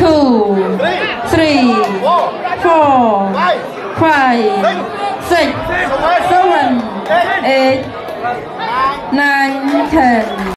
2, 3, 4, 5, 6, 7, 8, 9, 10.